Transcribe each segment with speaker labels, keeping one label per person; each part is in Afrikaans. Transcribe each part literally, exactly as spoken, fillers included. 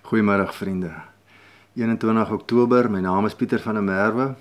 Speaker 1: Goeiemiddag vriende. eenentwintig Oktober, my naam is Pieter van der Merwe.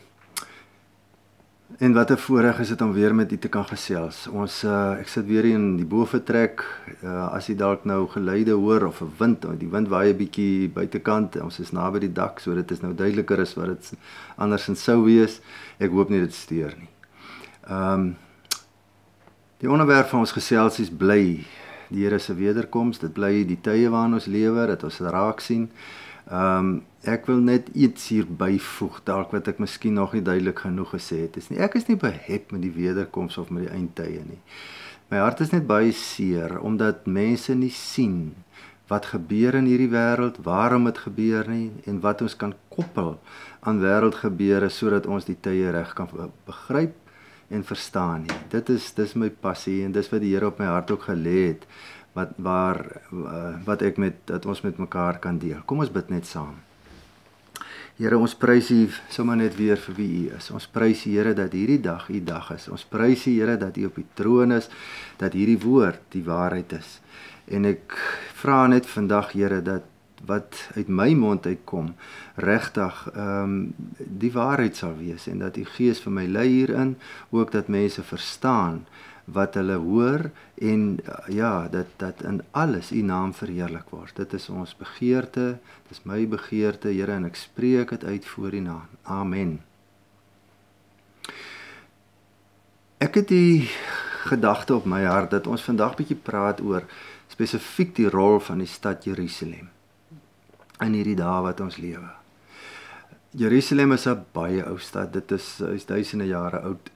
Speaker 1: En wat 'n voorreg is dit om weer met u te kan gesels. Ons uh, ek sit weer hier in die bovertrek. Uh, as jy dalk nou geluide hoor of 'n wind, die wind waai 'n bietjie buitekant. Ons is naby die dak, so dit is nou duideliker as wat dit andersins sou wees. Ek hoop nie dit steur nie. Ehm um, Die onderwerp van ons geselsies bly die Here se wederkoms. Dit bly die tye waarin ons lewe, dat ons raak sien. Ehm um, ek wil net iets hier byvoeg, dalk wat ek miskien nog nie duidelik genoeg gesê het is nie. Ek is nie behep met die wederkoms of met die eindtye nie. My hart is net baie seer omdat mense nie sien wat gebeur in hierdie wêreld, waarom dit gebeur nie en wat ons kan koppel aan wêreldgebeure sodat ons die tye reg kan begryp en verstaan nie. Dit is dis my passie en dis wat die Here op my hart ook gelê het. Wat waar wat ek met dat ons met mekaar kan deel. Kom ons bid net saam. Here, ons prys U sommer net weer vir wie U is. Ons prys U, Here, dat hierdie dag U dag is. Ons prys U, Here, dat U op die troon is, dat hierdie woord die waarheid is. En ek vra net vandag, Here, dat wat uit my mond uitkom, regtig ehm um, die waarheid sal wees en dat U Gees vir my lei hierin, ook dat mense verstaan wat hulle hoor en ja, dat dat in alles U naam verheerlik word. Dit is ons begeerte, dit is my begeerte, Here, en ek spreek dit uit voor U naam. Amen. Ek het die gedagte op my hart dat ons vandag bietjie praat oor spesifiek die rol van die stad Jerusalem in hierdie dae wat ons lewe. Jerusalem is 'n baie ou stad, dit is, is duisende jare oud.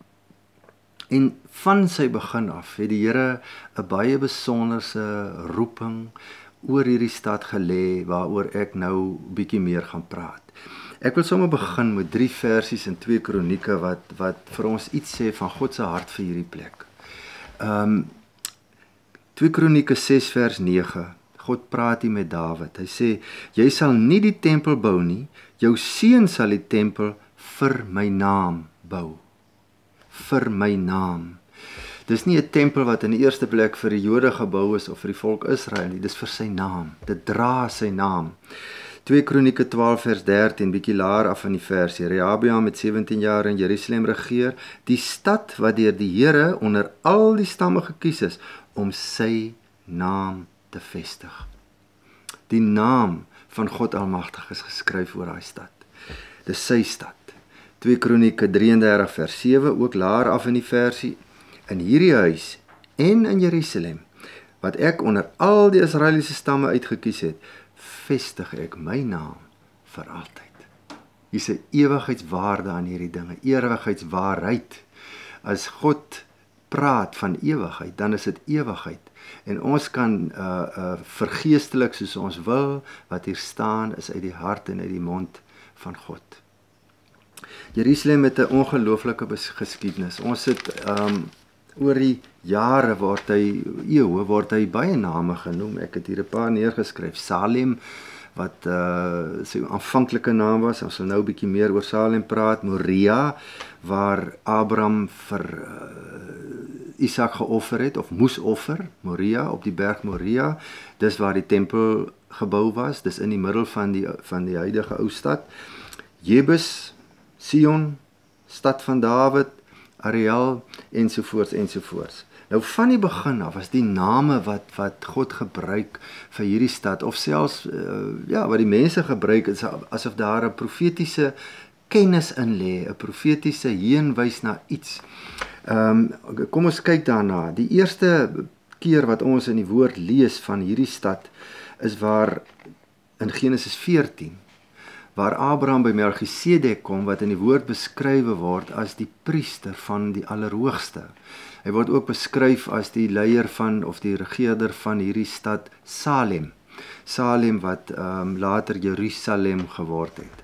Speaker 1: En van sy begin af het die Here 'n baie besonderse roeping oor hierdie stad gelê waaroor ek nou bietjie meer gaan praat. Ek wil sommer begin met drie versies in twee Kronieke wat wat vir ons iets sê van God se hart vir hierdie plek. Ehm um, twee Kronieke ses vers nege. God praat hier met Dawid. Hy sê: "Jy sal nie die tempel bou nie, jou seun sal die tempel vir my naam bou." Vir my naam. Dis nie 'n tempel wat in die eerste plek vir die Jode gebou is of vir die volk Israel nie, dis vir sy naam. Dit dra sy naam. twee Kronieke twaalf vers dertien, bietjie laer af in die versie. Rehabeam het sewentien jaar in Jerusalem regeer, die stad wat deur die Here onder al die stamme gekies is om sy naam te vestig. Die naam van God Almagtig is geskryf oor daai stad. Dis sy stad. twee Kronieke drie en dertig vers sewe, ook laer af in die versie. In hierdie huis en in Jerusalem, wat ek onder al die Israeliese stamme uitgekies het, vestig ek my naam vir altyd. Hier's 'n ewigheidswaarde aan hierdie dinge, ewigheidswaarheid. As God praat van ewigheid, dan is dit ewigheid. En ons kan uh, uh, vergeestelik soos ons wil, wat hier staan is uit die hart en uit die mond van God. Jerusalem het 'n ongelooflike geskiedenis. Ons het um, oor die jare word hy, eeue word hy baie name genoem. Ek het hier 'n paar neergeskryf. Salem, wat uh, sy aanvanklike naam was. Ons sal nou 'n bietjie meer oor Salem praat. Moria, waar Abraham vir uh, Isak geoffer het, of moes offer. Moria, op die berg Moria. Dis waar die tempel gebou was. Dis in die middel van die, van die huidige ou stad. Jebus, Sion, stad van Dawid, Ariel, ensovoorts, ensovoorts. Nou van die begin af was die name wat, wat God gebruik vir hierdie stad, of selfs, uh, ja, wat die mense gebruik, is asof daar 'n profetiese kennis in lê, 'n profetiese heenwys na iets. Um, kom ons kyk daarna. Die eerste keer wat ons in die woord lees van hierdie stad, is waar, in Genesis veertien, waar Abraham by Melchisedek kom, wat in die woord beskrywe word as die priester van die Allerhoogste. Hy word ook beskryf as die leier van, of die regeerder van hierdie stad Salem. Salem wat um, later Jerusalem geword het.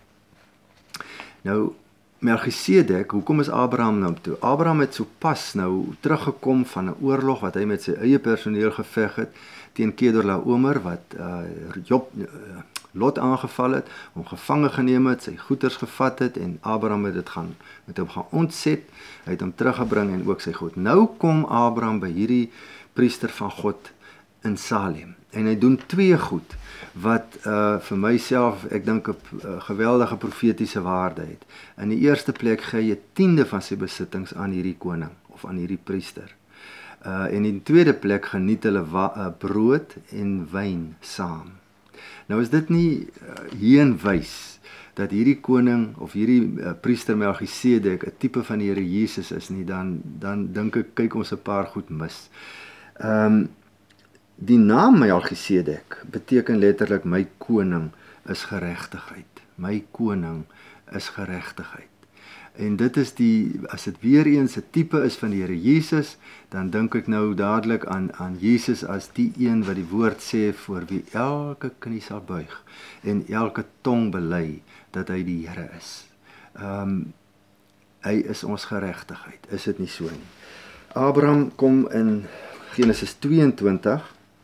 Speaker 1: Nou, Melchisedek, hoekom is Abraham nou toe? Abraham het so pas nou teruggekom van 'n oorlog wat hy met sy eie personeel geveg het, teen Kedorlaomer, wat uh, Job, uh, Lot aangeval het, hom gevange geneem het, sy goeders gevat het, en Abraham het dit gaan, met hom gaan ontset, hy het hom teruggebring en ook sy goed. Nou kom Abraham by hierdie priester van God in Salem. En hy doen twee goed wat uh, vir myself, ek dink 'n uh, geweldige profetiese waarde het. In die eerste plek gee hy tiende van sy besittings aan hierdie koning of aan hierdie priester. Uh, en in die tweede plek geniet hulle uh, brood en wyn saam. Nou is dit nie uh, heenwys dat hierdie koning of hierdie uh, priester Melchisedek 'n tipe van die Here Jesus is nie, dan dan dink ek kyk ons 'n paar goed mis. Ehm um, die naam Melchisedek beteken letterlik my koning is geregtigheid. My koning is geregtigheid. En dit is die, as dit weer eens 'n tipe is van die Here Jesus, dan dink ek nou dadelik aan aan Jesus as die een wat die woord sê voor wie elke knie sal buig en elke tong bely dat hy die Here is. Ehm um, hy is ons geregtigheid, is dit nie so nie? Abraham kom in Genesis tweeëntwintig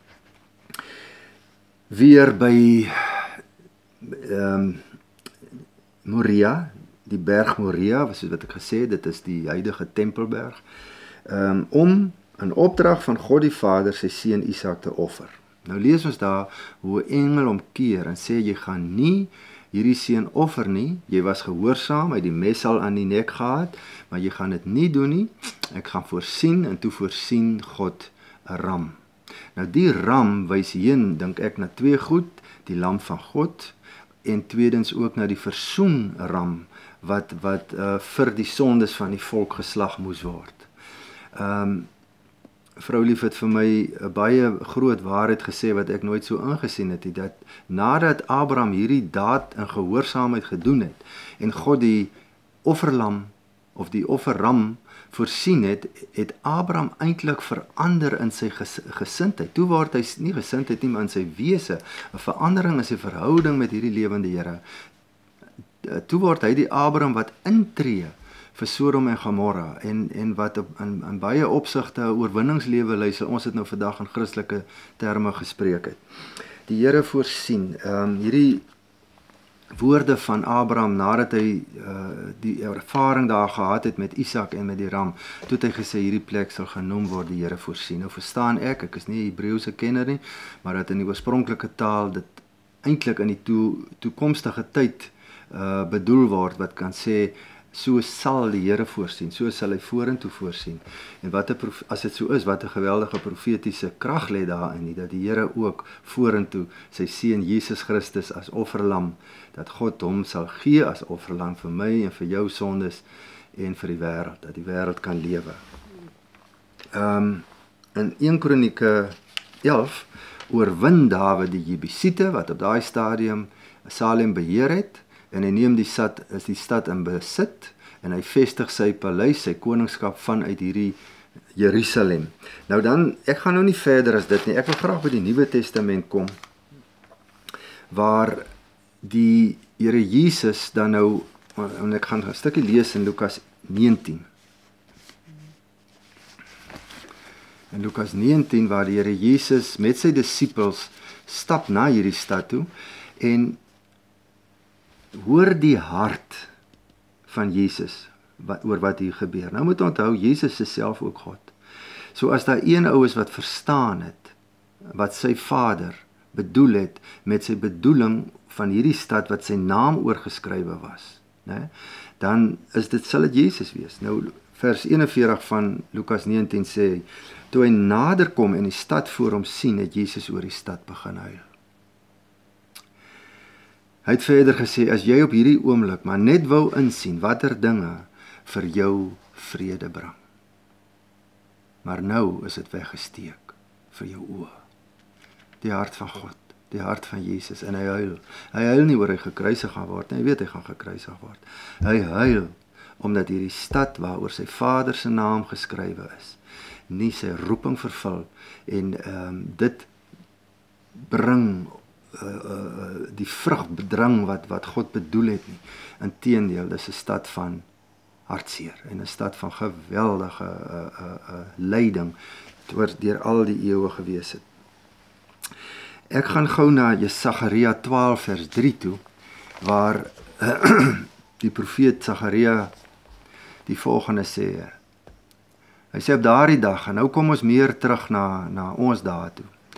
Speaker 1: weer by um, Moria, die berg Moria, soos wat ek gesê het, dit is die huidige Tempelberg, um, om in opdrag van God die Vader sy seun Isak te offer. Nou lees ons daar hoe 'n engel omkeer en sê jy gaan nie hierdie seun offer nie, jy was gehoorsaam, hy het die mes al aan die nek gehad, maar jy gaan dit nie doen nie, ek gaan voorsien, en toe voorsien God 'n ram. Nou die ram wys heen, dink ek, na twee goed, die lam van God, en tweedens ook na die versoenram, wat, wat uh, vir die sondes van die volk geslag moes word. Um, Vrou Lief het vir my 'n baie groot waarheid gesê, wat ek nooit so ingesien het, dat nadat Abraham hierdie daad in gehoorsaamheid gedoen het, en God die offerlam, of die offerram, voorsien het, het Abraham eintlik verander in sy ges gesindheid. Toe word hy nie gesindheid nie, maar in sy wese, 'n verandering in sy verhouding met hierdie lewende Here. Toe word hy die Abraham wat intree vir Sodom en Gomorra, en, en wat op, in, in baie opsigte 'n oorwinningslewe lei, sal ons dit nou vandag in Christelike terme gespreek het. Die Here voorsien, um, hierdie woorde van Abraham, nadat hy uh, die ervaring daar gehad het met Isak en met die ram, toe het hy gesê, hierdie plek sal genoem word die Here voorsien. Nou verstaan ek, ek is nie 'n Hebreëse kenner nie, maar dat in die oorspronklike taal dit eintlik in die toe, toekomstige tyd uh, bedoel word, wat kan sê, so sal die Here voorsien, so sal hy vorentoe voorsien. En wat 'n as dit so is, wat 'n geweldige profetiese krag lê daarin, nie, dat die Here ook vorentoe sy seun Jesus Christus as offerlam, dat God hom sal gee as offerlam vir my en vir jou sondes en vir die wêreld, dat die wêreld kan lewe. Um, in Eerste Kronieke elf oorwin Dawid die Jebusiete, wat op daai stadium Salem beheer het, en hy neem die stad, is die stad in besit, en hy vestig sy paleis, sy koningskap vanuit hierdie Jerusalem. Nou dan, ek gaan nou nie verder as dit nie, ek wil graag by die Nuwe Testament kom, waar die Here Jesus dan nou, en ek gaan 'n stukkie lees in Lukas negentien. In Lukas negentien, waar die Here Jesus met sy disippels stap na hierdie stad toe, en hoor die hart van Jesus wat, oor wat hier gebeur. Nou moet onthou, Jesus is self ook God. So as daar een ou is wat verstaan het, wat sy Vader bedoel het, met sy bedoeling van hierdie stad wat sy naam oorgeskrywe was, né, dan is dit, sal dit Jesus wees. Nou vers eenenveertig van Lukas negentien sê, toe hy nader kom en die stad voor hom sien, het Jesus oor die stad begin huil. Hy het verder gesê, as jy op hierdie oomblik maar net wou insien watter dinge vir jou vrede bring. Maar nou is dit weggesteek vir jou oë. Die hart van God, die hart van Jesus, en hy huil. Hy huil nie oor hy gekruisig gaan word, hy weet hy gaan gekruisig word. Hy huil omdat hierdie stad waaroor sy Vader se naam geskrywe is, nie sy roeping vervul, en um, dit bring Uh, uh, die vrug bedring wat, wat God bedoel het nie. Inteendeel, dis 'n stad van hartseer en 'n stad van geweldige uh, uh, uh, lyding wat deur al die eeue gewees het. Ek gaan gou na Sagaria twaalf vers drie toe, waar uh, die profeet Sagaria die volgende sê. Hy sê op daardie dag, en nou kom ons meer terug na, na ons dae toe.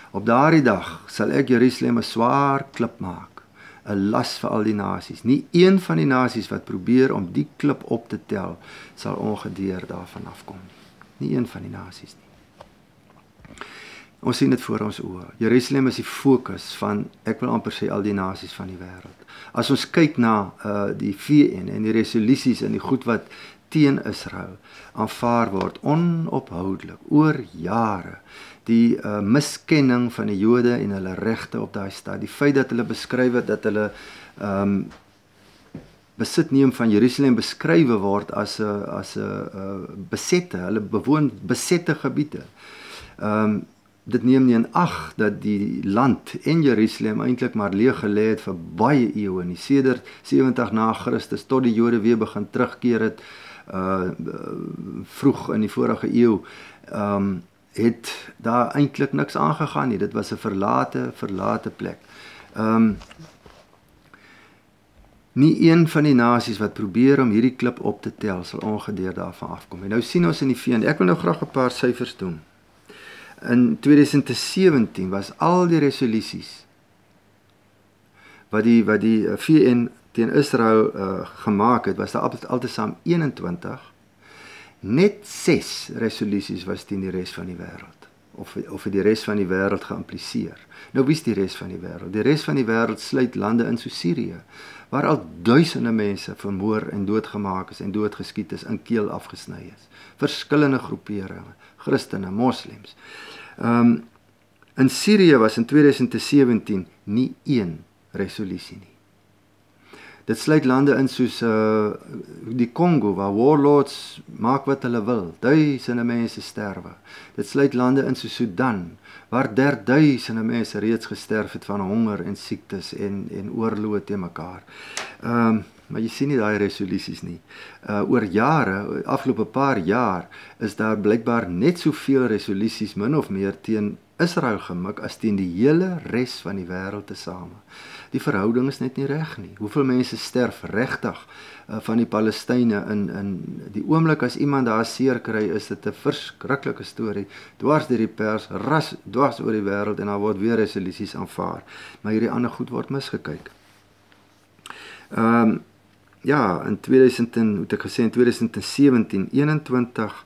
Speaker 1: Op daardie dag sal ek Jerusalem 'n swaar klip maak, 'n las vir al die nasies. Nie een van die nasies wat probeer om die klip op te tel, sal ongedeer daarvan afkom nie. Nie een van die nasies nie. Ons sien dit voor ons oë. Jerusalem is die fokus van, ek wil amper sê, al die nasies van die wêreld. As ons kyk na uh, die V N en die resolusies en die goed wat teen Israel aanvaar word, onophoudelik, oor jare, die uh, miskenning van die Jode en hulle regte op daai stad, die feit dat hulle beskryf het, dat hulle um, besit neem van Jerusalem beskrywe word as 'n as 'n uh, besette, hulle bewoon besette gebiede. Um, dit neem nie in ag dat die land en Jerusalem eintlik maar leeg gelê het vir baie eeue, nie sedert sewentig na Christus tot die Jode weer begin terugkeer het, uh, vroeg in die vorige eeu, um, het daar eintlik niks aangegaan nie. Dit was 'n verlate, verlate plek. Um, nie een van die nasies wat probeer om hierdie klip op te tel, sal ongedeer daarvan afkom. En nou sien ons in die V N, ek wil nou graag 'n paar syfers doen. In tweeduisend sewentien was al die resolusies wat die, wat die V N teen Israel uh, gemaak het, was daar altesaam eenentwintig, net ses resolusies was teen die res van die wêreld, of, of die res van die wêreld geïmpliseer. Nou wie is die res van die wêreld? Die res van die wêreld sluit lande in so Sirië, waar al duisende mense vermoor en doodgemaak is en doodgeskiet is, in keel afgesny is. Verskillende groeperinge, Christene, moslems. Um, in Sirië was in tweeduisend sewentien nie een resolusie nie. Dit sluit lande in soos uh, die Kongo, waar warlords maak wat hulle wil, duisende mense sterwe. Dit sluit lande in soos Sudan, waar derduisende mense reeds gesterf het van honger en siektes en, en oorloë te mekaar. Um, maar jy sien nie daai resolusies nie. Uh, oor jare, afgelope paar jaar, is daar blykbaar net soveel resolusies min of meer teen Israel gemik as teen die hele res van die wêreld tesame. Die verhouding is net nie reg nie. Hoeveel mense sterf regtig uh, van die Palestynë in, in die oomblik as iemand daar seer kry, is dit 'n verskriklike storie, dwars deur die pers, ras, dwars oor die wêreld, en daar word weer resolusies aanvaar. Maar hierdie ander goed word misgekyk. Ehm um, ja, in tweeduisend, moet ek gesê, in tweeduisend sewentien, eenentwintig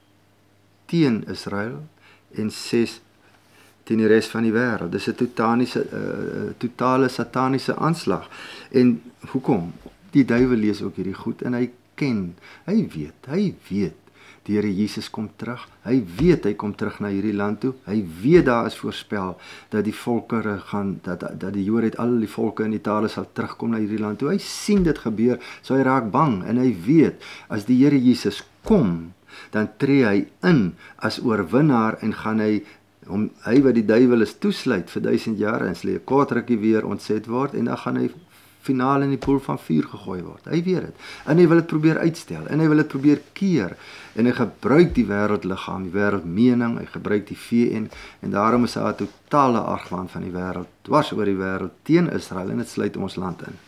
Speaker 1: teen Israel en ses teen die res van die wêreld. Dis 'n totale uh, totale sataniese aanslag. En hoekom? Die duiwel lees ook hierdie goed en hy ken, hy weet, hy weet die Here Jesus kom terug. Hy weet hy kom terug na hierdie land toe. Hy weet daar is voorspel dat die volke gaan, dat dat die Jode uit al die volke en die tale sal terugkom na hierdie land toe. Hy sien dit gebeur, so hy raak bang en hy weet as die Here Jesus kom, dan tree hy in as oorwinnaar en gaan hy om hy wat die duiwel is toesluit vir duisend jaar en sal 'n kort rukkie weer ontset word en dan gaan hy finaal in die poel van vuur gegooi word. Hy weet dit. En hy wil dit probeer uitstel en hy wil dit probeer keer en hy gebruik die wêreldliggaam, die wêreldmening, hy gebruik die V N en daarom is daar 'n totale argwaan van die wêreld dwars oor die wêreld teen Israel en dit sluit ons land in.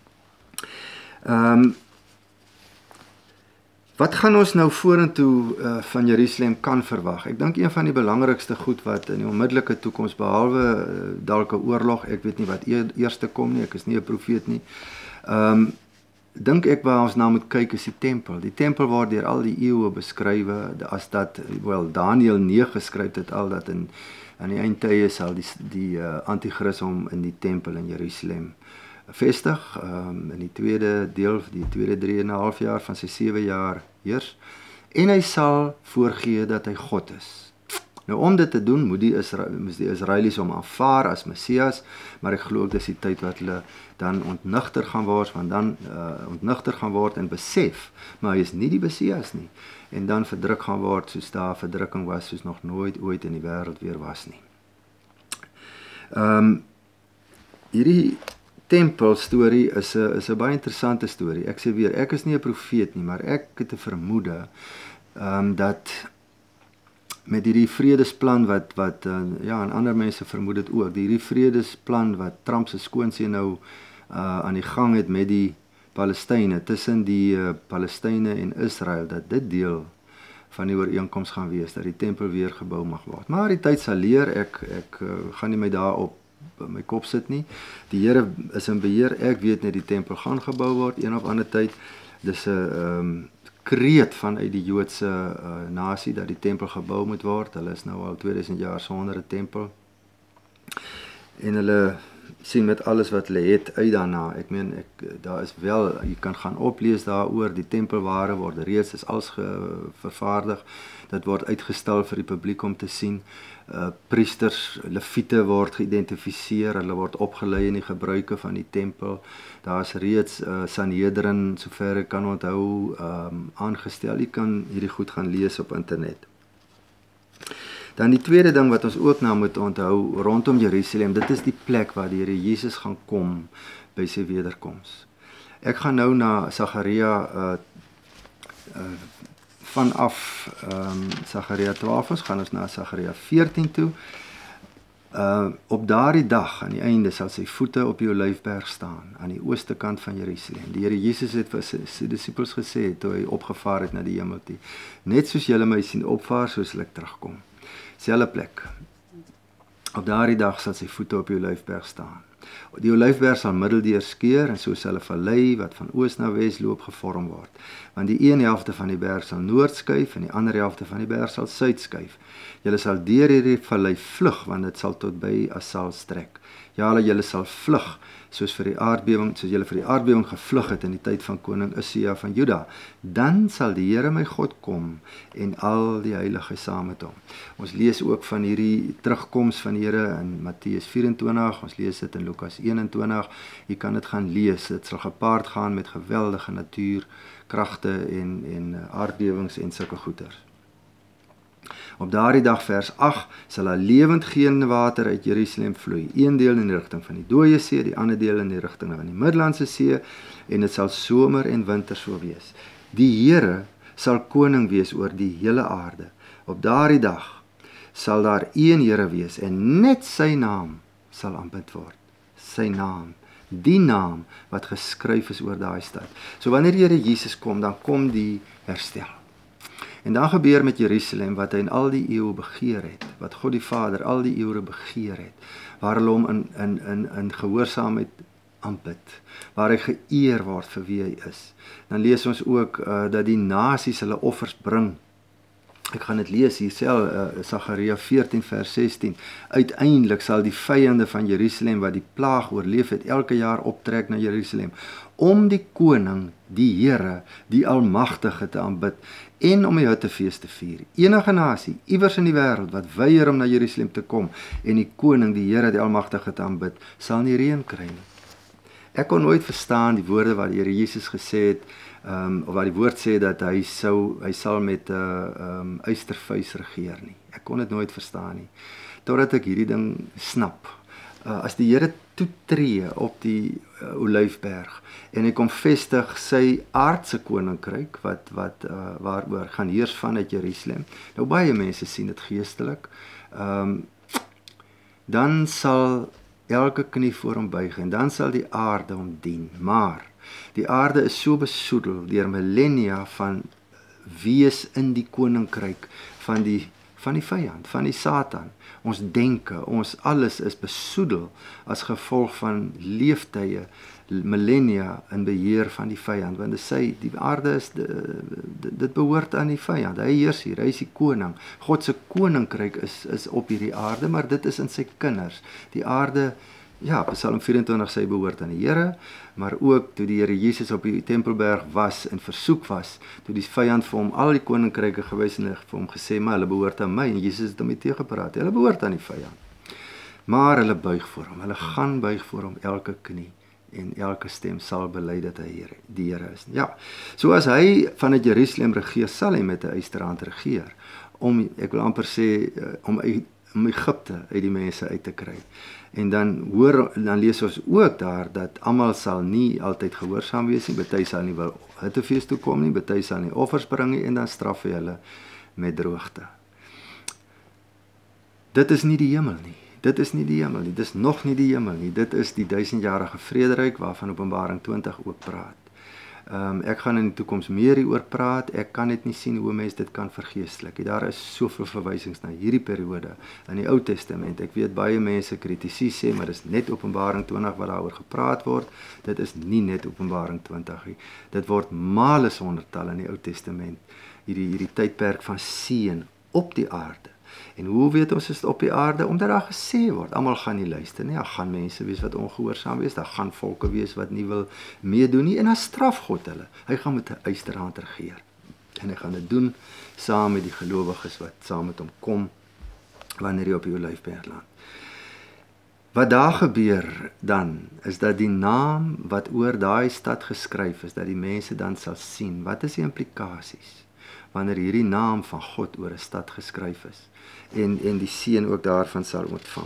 Speaker 1: Ehm um, Wat gaan ons nou vorentoe uh, van Jerusalem kan verwag? Ek dink een van die belangrikste goed wat in die onmiddellike toekoms, behalwe uh, dalk 'n oorlog, ek weet nie wat e eerste kom nie, ek is nie 'n profeet nie. Ehm um, dink ek waar ons na moet kyk is die tempel. Die tempel word deur al die eeue beskrywe as dat, wel Daniël nege geskryf het al dat in aan die eindtye sal die die uh, anti-kris hom in die tempel in Jerusalem vestig, um, in die tweede deel, die tweede drie en 'n half jaar van sy sewe jaar heers, en hy sal voorgee dat hy God is. Nou om dit te doen, moet die, Isra moet die Israelies hom aanvaar as Messias, maar ek glo dis die tyd wat hulle dan ontnigter gaan word, want dan uh, ontnigter gaan word en besef, maar hy is nie die Messias nie, en dan verdruk gaan word, soos daar verdrukking was, soos nog nooit ooit in die wêreld weer was nie. Um, hierdie tempel storie is 'n is 'n baie interessante storie. Ek sê weer, ek is nie 'n profeet nie, maar ek het 'n vermoede um, dat met hierdie vredesplan wat wat uh, ja, en ander mense vermoed dit ook, hierdie vredesplan wat Trump se skoonseun nou uh, aan die gang het met die Palestynë, tussen die uh, Palestynë en Israel, dat dit deel van die ooreenkoms gaan wees, dat die tempel weer gebou mag word. Maar die tyd sal leer, ek, ek uh, gaan nie my daarop my kop sit nie. Die Here is in beheer, ek weet net die tempel gaan gebou word, een of ander tyd. Dis 'n um, kreet vanuit die Joodse uh, nasie, dat die tempel gebou moet word. Hulle is nou al tweeduisend jaar sonder 'n tempel. En hulle sien met alles wat hulle het uit daarna. Ek meen, ek, daar is wel, jy kan gaan oplees daaroor, die tempelware word reeds, is als vervaardig, dit word uitgestal vir die publiek om te sien. Uh, priesters, leviete word geïdentifiseer, hulle word opgelei in die gebruike van die tempel. Daar is reeds uh, Sanhedrin, sover ek kan onthou, um, aangestel. Jy kan hierdie goed gaan lees op internet. Dan die tweede ding wat ons ook nou moet onthou rondom Jerusalem, dit is die plek waar die Here Jesus gaan kom by sy wederkoms. Ek gaan nou na Sagaria uh, uh, vanaf um, Sagaria twaalf, ons gaan ons na Sagaria veertien toe. Uh, op daardie dag, aan die einde, sal sy voete op die Olyfberg staan, aan die ooste kant van Jerusalem. Die Here Jesus het vir sy, sy disippels gesê, toe hy opgevaar het na die hemel toe, net soos julle my sien opvaar, so sal ek terugkom. Selfe plek. Op daardie dag sal sy voete op die Olyfberg staan. Die Olyfberg sal middeldeur skeur en so sal 'n vallei wat van oos na wes loop gevorm word. Want die een helfte van die berg sal noord skuif en die ander helfte van die berg sal suid skuif. Julle sal deur hierdie vallei vlug, want dit sal tot by Asal strek. Ja, julle sal vlug, soos vir die aardbewing, soos julle vir die aardbewing gevlug het in die tyd van koning Usia van Juda. Dan sal die Here my God kom en al die heiliges saam met hom. Ons lees ook van hierdie terugkoms van die Here in Matteus vyf-en-twintig, ons lees dit in Lukas een-en-twintig. Jy kan dit gaan lees. Dit sal gepaard gaan met geweldige natuurkragte en en aardbewings en sulke goeters. Op daardie dag, vers agt, sal daar lewend geen water uit Jerusalem vloei. Een deel in die rigting van die Dooie See, die ander deel in die rigting van die Middellandse See, en dit sal somer en winter so wees. Die Here sal koning wees oor die hele aarde. Op daardie dag sal daar een Here wees en net sy naam sal aanbid word. Sy naam, die naam wat geskryf is oor daai stad. So wanneer die Here Jesus kom, dan kom die herstel. En dan gebeur met Jerusalem wat hy in al die eeue begeer het, wat God die Vader al die eeue begeer het, waar hulle hom in, in, in, in gehoorsaamheid aanbid, waar hy geëer word vir wie hy is. Dan lees ons ook uh, dat die nasies hulle offers bring. Ek gaan dit lees hier self, uh, Sagaria veertien vers sestien. Uiteindelik sal die vyande van Jerusalem wat die plaag oorleef het, elke jaar optrek na Jerusalem, om die koning, die Here, die Almagtige te aanbid, en om die Hittefees te vier. Enige nasie, iewers in die wêreld, wat weier om na Jerusalem te kom, en die koning, die Here, die Almagtige te aanbid, sal nie reën kry nie. Ek kon nooit verstaan die woorde wat die Here Jesus gesê het, um, of wat die woord sê, dat hy, sou, hy sal met 'n uh, um, uistervuis regeer nie. Ek kon dit nooit verstaan nie, totdat ek hierdie ding snap. Uh, as die Here toetree op die uh, Olyfberg, en hy kom vestig sy aardse koninkryk, wat, wat uh, waaroor gaan heers vanuit Jerusalem. Nou baie mense sien dit geestelik. Um, dan sal elke knie voor hom buig, en dan sal die aarde hom dien. Maar die aarde is so besoedel deur millennia van wees in die koninkryk van die van die vyand, van die Satan. Ons denke, ons alles is besoedel as gevolg van leeftye, millennia in beheer van die vyand, want dit sê, die aarde is, dit behoort aan die vyand, hy heers hier, hy is die koning, God se koninkryk is, is op hierdie aarde, maar dit is in sy kinders, die aarde, ja, Psalm vyf-en-twintig sê behoort aan die Here, maar ook toe die Here Jesus op die Tempelberg was en versoek was, toe die vyand vir hom al die koninkryke gewys en vir hom gesê, maar hulle behoort aan my, en Jesus het hom nie teëgepraat, hulle behoort aan die vyand. Maar hulle buig voor hom, hulle gaan buig voor hom, elke knie, en elke stem sal bely dat hy Here, die Here is. Ja, so as hy vanuit Jerusalem regeer, sal hy met 'n ysterhand regeer, om, ek wil amper sê, om, om Egipte uit die mense uit te kry. En dan hoor, dan lees ons ook daar, dat almal sal nie altyd gehoorsaam wees nie, party sal nie wil Hittefees toe kom nie, party sal nie offers bring nie, en dan straf hy hulle met droogte. Dit is nie die hemel nie. Dit is nie die hemel nie, dit is nog nie die hemel nie, dit is die duisendjarige vrederyk waarvan Openbaring twintig ook praat. Um, ek gaan in die toekoms meer hieroor praat. Ek kan net nie sien hoe mense dit kan vergeestelik. Daar is soveel verwysings na hierdie periode in die Ou Testament. Ek weet baie mense kritisie sê, maar dis net Openbaring twintig wat daaroor gepraat word. Dit is nie net Openbaring twintig nie. Dit word male honderdtal in die Ou Testament. Hierdie hierdie tydperk van seën op die aarde. En hoe weet ons is dit op die aarde? Omdat daar gesê word, almal gaan nie luister nie, daar gaan mense wees wat ongehoorsaam wees, daar gaan volke wees wat nie wil meedoen nie, en dan straf God hulle. Hy gaan met 'n ysterhand regeer. En hy gaan dit doen saam met die gelowiges wat saam met hom kom, wanneer hy op die olyfberg land. Wat daar gebeur dan, is dat die naam wat oor daai stad geskryf is, dat die mense dan sal sien, wat is die implikasies, wanneer hierdie naam van God oor 'n stad geskryf is, en, en die seën ook daarvan sal ontvang.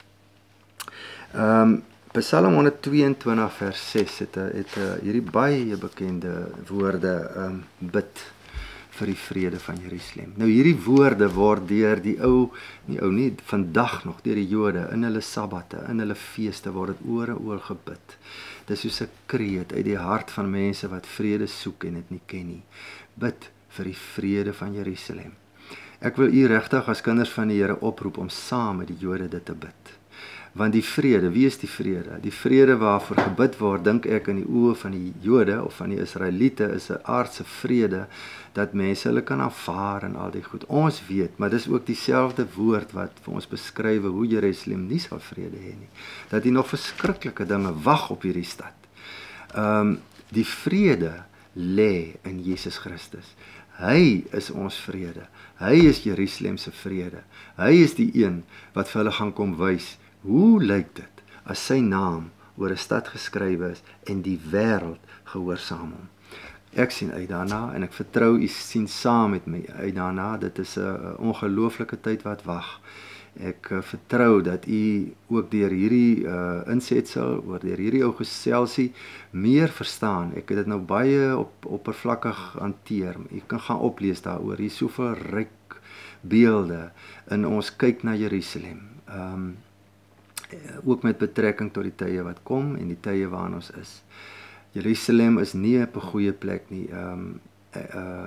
Speaker 1: Um, Psalm honderdtweeëntwintig vers ses het, het, het hierdie baie bekende woorde, um, bid vir die vrede van Jerusalem. Nou hierdie woorde word deur die ou, nie ou nie, vandag nog deur die Jode, in hulle sabbate, in hulle feeste word dit oor en oor gebid. Dit is soos 'n kreet uit die hart van mense wat vrede soek en dit nie ken nie. Bid vir die vrede van Jerusalem. Ek wil u regtig as kinders van die Here oproep om saam met die Jode dit te bid. Want die vrede, wie is die vrede? Die vrede waarvoor gebid word, dink ek in die oë van die Jode of van die Israeliete, is 'n aardse vrede, dat mense hulle kan aanvaar en al die goed. Ons weet, maar dis ook dieselfde woord wat vir ons beskryf hoe Jerusalem nie sal vrede hê nie. Dat hier nog verskriklike dinge wag op hierdie stad. Um, die vrede lê in Jesus Christus. Hy is ons vrede. Hy is Jerusalem se vrede. Hy is die een wat vir hulle gaan kom wys, hoe lyk dit as sy naam oor 'n stad geskrywe is en die wêreld gehoorsaam hom. Ek sien uit daarna en ek vertrou u sien saam met my uit daarna. Dit is 'n ongelooflike tyd wat wag. Ek uh, vertrou dat u ook deur hierdie uh, insetsel, oor deur hierdie ou geselsie meer verstaan. Ek het dit nou baie op oppervlakkig hanteer. U kan gaan oplees daaroor. Hier is soveel ryk beelde in ons kyk na Jerusalem. Um, ook met betrekking tot die tye wat kom en die tye waarin ons is. Jerusalem is nie op 'n goeie plek nie. Um, uh,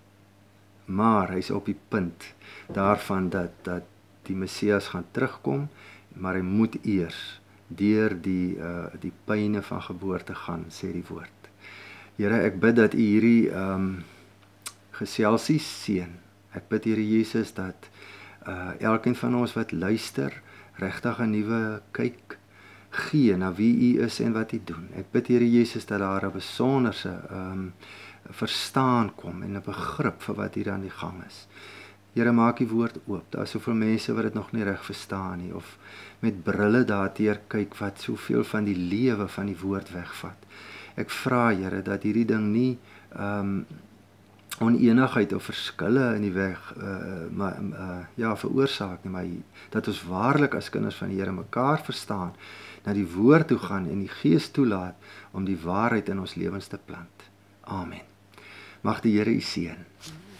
Speaker 1: maar hy is op die punt daarvan dat dat die Messias gaan terugkom, maar hy moet eers deur die uh, die pyne van geboorte gaan, sê die woord. Here, ek bid dat u hierdie um, geselsie seën. Ek bid Here Jesus dat uh, elkeen van ons wat luister, regtig 'n nuwe kyk gee na wie u is en wat u doen. Ek bid Here Jesus dat daar 'n besonderse um, verstaan kom en 'n begrip vir wat hier aan die gang is. Here, maak die woord oop. Daar is soveel mense wat dit nog nie reg verstaan nie, of met brille daarteer kyk wat soveel van die lewe van die woord wegvat. Ek vra, Here, dat hierdie ding nie um, oneenigheid of verskille in die weg uh, maar, uh, ja, veroorsaak nie, maar dat ons waarlik as kinders van die Here mekaar verstaan, na die woord toe gaan en die Gees toelaat om die waarheid in ons lewens te plant. Amen. Mag die Here u seën.